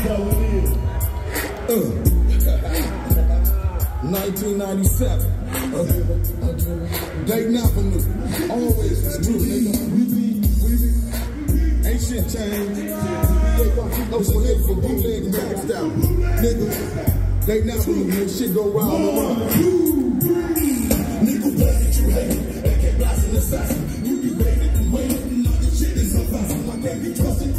1997. Dayton Avenue. Always was true, nigga. Ain't shit changed. No shit for bootleg and backstab. Nigga. Dayton Avenue, man. Shit go round and round. Nigga, what did you hate? AK blasting assassin. You be waiting and waiting. All this shit is so fast. I can't be trusted.